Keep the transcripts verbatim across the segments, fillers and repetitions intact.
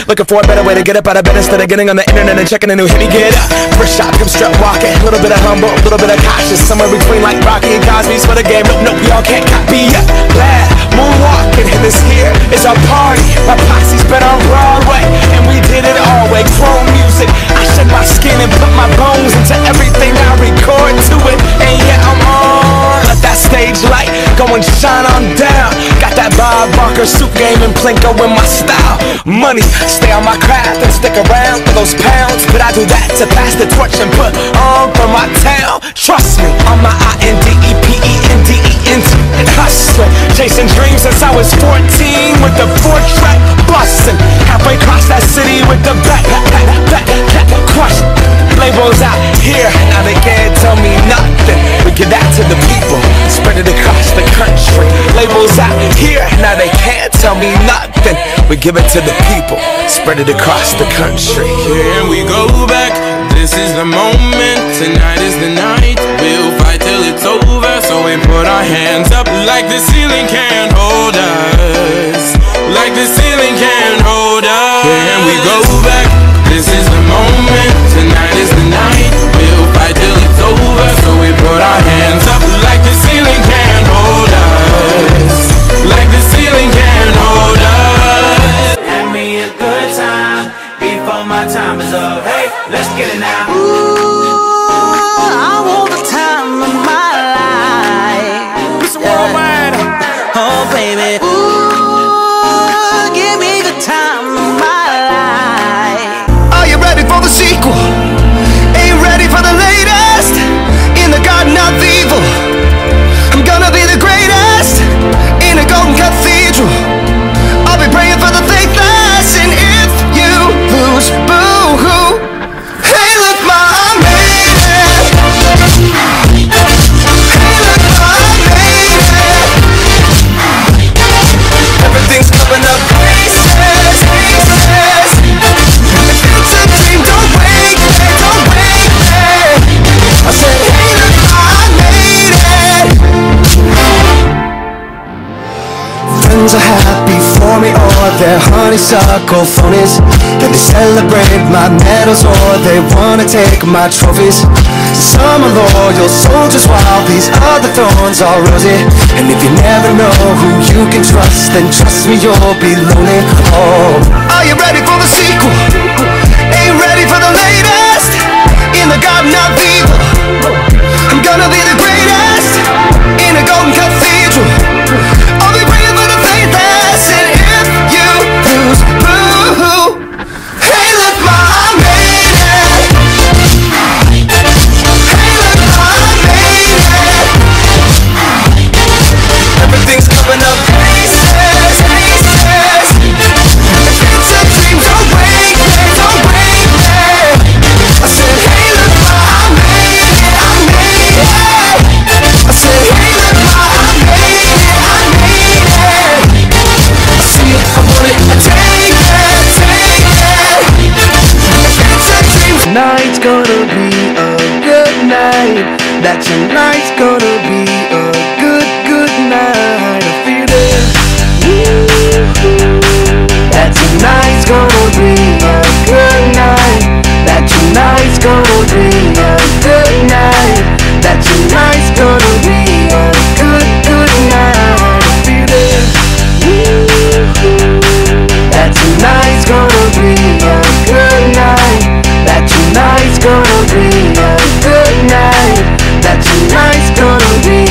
Looking for a better way to get up out of bed instead of getting on the internet and checking a new hit. Me get up, first shot, come strut walking. A little bit of humble, a little bit of cautious. Somewhere between like Rocky and Cosby's for the game. Nope, nope, y'all can't copy yet. Glad moonwalking, and this here is our party. My posse's been on Broadway, and we did it all way. Chrome music, I shed my skin and put my bones into everything I record to it. And yeah, I'm on. Let that stage light go and shine on down. Got that Bob Barker suit game and Plinko in my style. Money, stay on my craft and stick around for those pounds. But I do that to pass the torch and put on for my town. Trust me, on my I N D E P E N D E N T and hustling. Chasing dreams since I was fourteen with the four-track bustin'. Halfway across that city with the back, back, back, back, crush. Labels out here, now they can't tell me nothing. We give that to the people, spread it across the country. Labels out here, now they can't tell me nothing. We give it to the people, spread it across the country. Here we go back, this is the moment. Tonight is the night, we'll fight till it's over. So we put our hands up like the ceiling can't hold us. Like the ceiling can't hold us. Here we go back, this is the moment. Tonight is the night, we'll fight till it's over. So we put our hands up like the ceiling can't hold us. Like the ceiling can't hold us. Have me a good time before my time is up. Hey, let's get it now. Ooh, I want the time of my life. Mister Worldwide. Oh, baby. Ooh, give me the time of my life. Are you ready for the sequel? Ain't ready for the latest in the garden of evil. I'm gonna be the greatest in a golden cathedral. I'll be praying for the faithless, and if you lose, boo-hoo. Hey, look, Ma, I made it. Hey, look, Ma, I made it. Everything's coming up pieces, pieces. If it's a dream, don't wake me, don't wake me. I said, hey, look, Ma, I made it. Friends are happy for me, or they're honeysuckle phonies. And they celebrate my medals, or they wanna take my trophies. Some are loyal soldiers, while these other thorns are rosy. And if you never know who you can trust, then trust me, you'll be lonely. Oh, are you ready for the sequel? Ain't ready for the latest in the garden of evil. I'm gonna be the greatest in a golden cathedral. I'll be praying for the faithless, and if you lose, boo-hoo. Hey, look, Ma, I made it. Hey, look, Ma, I made it. Everything's coming up pieces, pieces. If it's a dream, don't wake me, don't wake me. I said, hey, look, Ma, I made it, I made it. I said, hey, look, Ma, I made it, I made it. I see it, I want it, I take it, take it. If it's a dream, tonight's gonna be a good night. That tonight's gonna be a good, good night. I feel it. Woo-hoo. That tonight's gonna be a good night. That tonight's gonna be a good night. That tonight's gonna be a good, good night. I feel it. Woo-hoo. That tonight's gonna be a good night. That tonight's gonna be a good night. That tonight's gonna be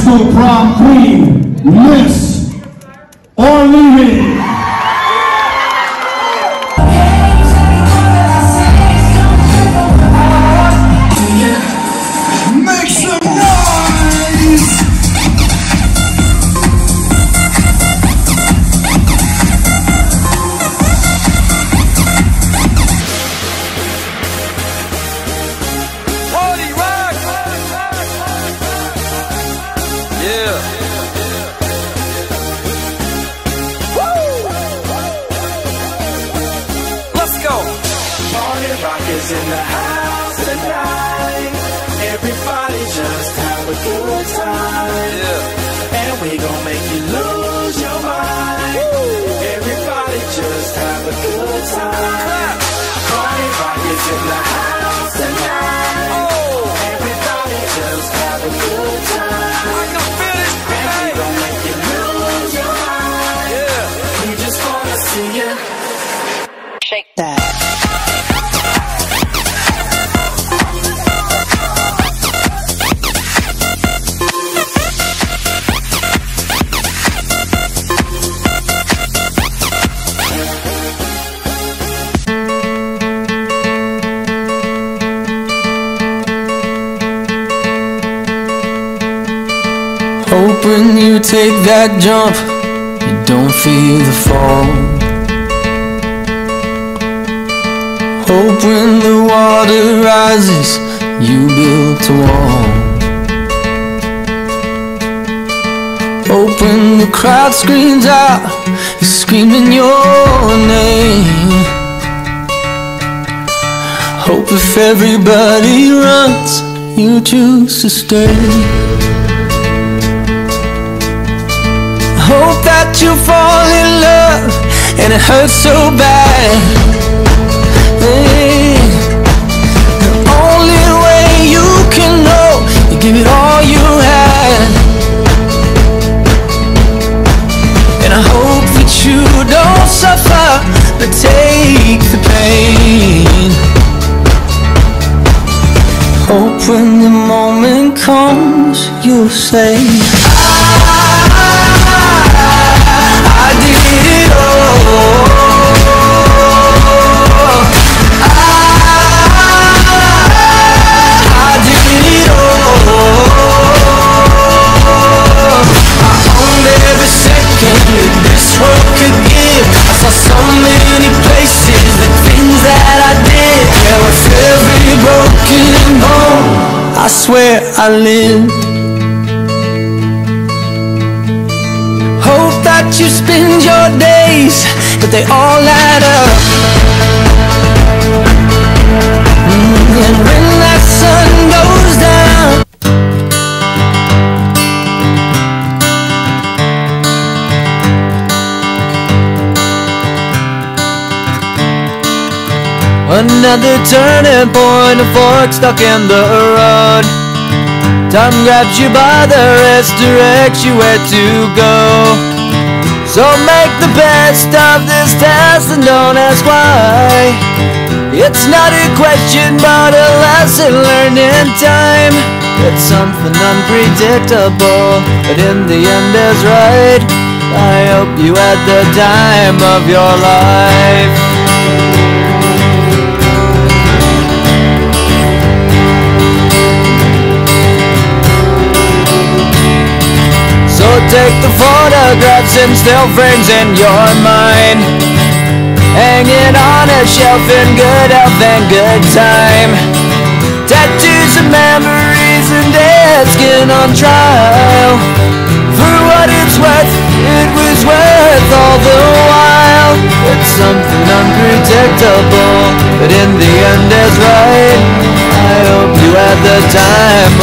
go prom queen, Miss Orleans. Make some noise! Is in the house tonight. Everybody just have a good time. Yeah. And we gon' make you lose your mind. Woo. Everybody just have a good time. Party rock is in the house tonight. Oh. Everybody just have a good time. I can feel it. And we gon' make you lose your mind. Yeah. We just wanna see you shake that. Hope when you take that jump, you don't feel the fall. Hope when the water rises, you build a wall. Hope when the crowd screams out, you're screaming your name. Hope if everybody runs, you choose to stay. Hope that you fall in love and it hurts so bad. Hey, the only way you can know, you give it all you had. And I hope that you don't suffer, but take the pain. Hope when the moment comes, you'll say, I did it all. I, I did it all. I owned every second that this world could give. I saw so many places, the things that I did. Yeah, with every broken bone, I swear I lived. Hope that you spend your days, but they all add up. And when that sun goes down, another turning point, a fork stuck in the road. Time grabs you by the wrist, directs you where to go. So make the best of this test and don't ask why. It's not a question but a lesson learned in time. It's something unpredictable, but in the end is right. I hope you had the time of your life. So take the photographs and still frames in your mind, hanging on a shelf in good health and good time. Tattoos of memories and dead skin on trial. For what it's worth, it was worth all the while. It's something unpredictable, but in the end is right. I hope you had the time